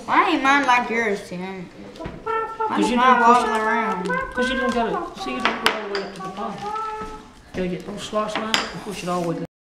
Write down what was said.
Why ain't mine like yours, Tim? Because you not walking around. Because you didn't got to, see, you don't go all the way up to the bottom. You get those slots lined up and push it all the way